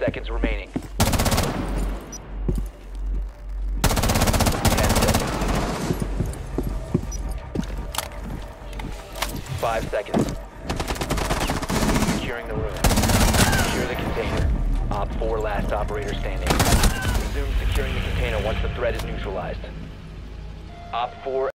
seconds remaining. 10 seconds. 5 seconds. Securing the room. Secure the container. Op 4 last operator standing. Resume securing the container once the threat is neutralized. Op 4